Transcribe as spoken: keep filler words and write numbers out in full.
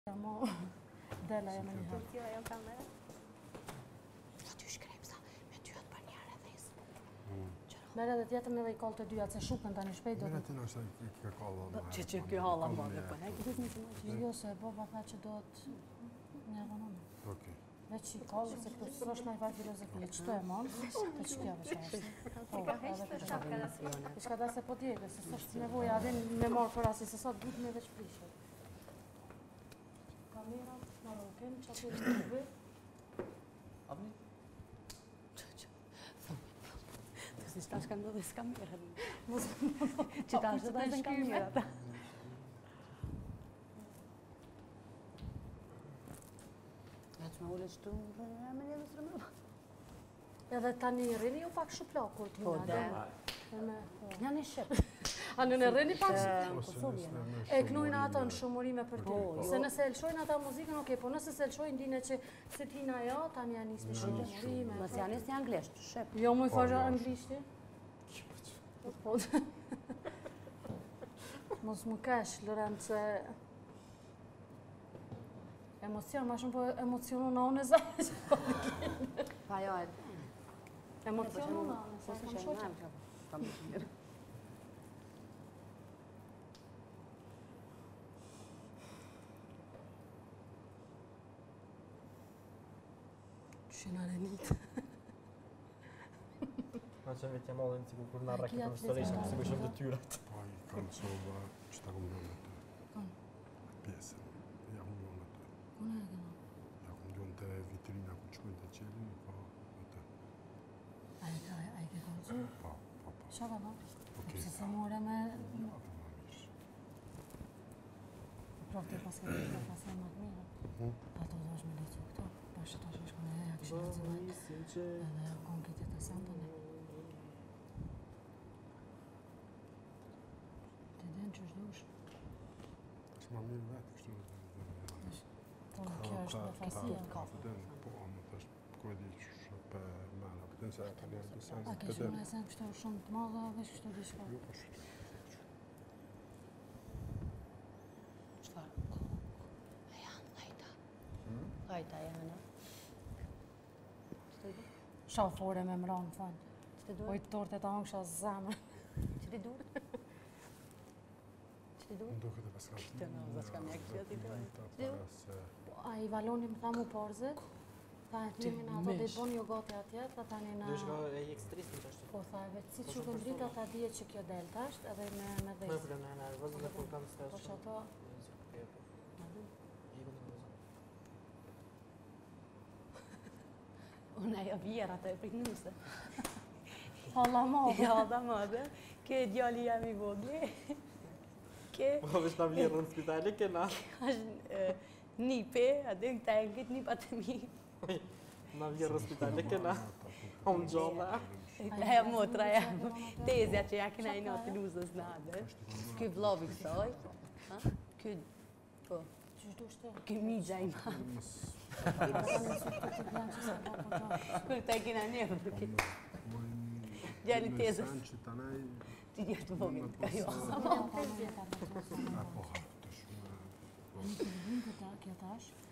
Mo dela jam një herë. Jo, jo kamerë. Po ty shkrem sa me ty atë për njërë edhes. Mere dhe tjetër me dhe i kallë të dyja, se shukën tani shpejt do Mira të... ti në është i ke kallë. Që që kjo halla më dhe për ne, këtë një të më Jo, se baba tha që do të një rënonë. Okej. Veç i kallë, se këtu së është najfar filozofi, qëto e manë, të që kja veç ashtë. Si ka heshtë të shapka dhe si. I shka da se po djeve, se së është nevoja adin me marë për asi, se sa të me veç prishë. Kamera, maroken, që atë e të bëj. Avni? Të si shtash kanë do dhe s'ka mirë. Mos Që ta është dhe dhe s'ka mirë ata. Ja që me ule qëtu, e me një dhe sërë me. Edhe tani rrini ju pak shuplakur t'ju Po, nga dhe. dhe. Kënja një shqip. A në në rrini pak Ose Kosovë e knujnë ato në shumërime për ty. Po, Se nëse elshojnë ata muzikën, okej, po nëse se elshojnë dine që se tina jo, tani janë nisë me shumërime. Mësë janë njësë një anglisht, shqip. Jo, mu i Po, fashë jo. anglishti? Po, mos më kesh, Lorenz, se... Emocion, ma shumë po emocionu në unë e zajë. Pa jo e... Emocionu në unë e Po zajë, si kam që shoqe. në kam mirë. Që në renitë. Ma që vetë jam allin cikur kur në A, rakit kia në të installation, lecë, si kur shumë a, të tyrat. Po i kam sova që ta kom lënë atë. Kom? Pjesën. Ja kom lënë atë. Kune e këna? Ja kom lënë të vitrina ku qëkojnë të qelin, po atë. A e ka, a e ke ka që? Po, po, po. Qa ka ba? Okej. Pse se more me... Ja, po ma mirë. Provë pas këtë të pas e më të mirë. Mhm. Pa to do është me lecu këto. Pa që tash është këne e, a kështë në zëmë. si që... Edhe konë këtë të santën e. Të den që është dush. Është ma mirë vetë kështu dhe dhe Po, kjo është në fasia. Ka fëtën, po, më të është ku e di që shë për mena. Pëtën se e ka njerë të sen. A ke shumë në sen kështu shumë të madha, veç kështu di shka. Jo, po shqytë. Qëfar? E janë, hajta. Hajta janë. Që të du? Shafore me mranë, fanë. Që të du? Po i torte ta angsha zemë. Që të du? Që të du? Më duke të paska të Të në, zë s'kam ja kështu ati të. Ta para se... A i valoni më tha mu porzit. Tha e t'limin ato dhe i bon jo gati atje, tha tani na... Du shka e i ekstrisë në qashtu. Po tha e vetë si që kënë drita ta dje që kjo del tasht edhe me me Me dhejtë. problem në nervëz dhe kur kam stres. Po që ato... Unë ajo vjera të e priknuse. Halla ma. Ja, da madhe. Ke djali jam i vogli. Ke... Po veç në vlerë në spitali, kena. është nipe, atë në këta e këtë nipa të mi. Në vlerë në spitali, kena. Unë gjolla. Aja motra jam. Tezja që ja kena i natë luzës në adë. Ky vlovi kësoj. Ky... Po. Qysh du shte? Ky migja i ma. Ata në sot të të bjanë që se po po gjo. Kër ta kena njërë. Djali tezës. Në sen që të nej... Ti jeshtë vogël, ka jo. A po hapë të shumë... Në të vinë këta, kjo tash,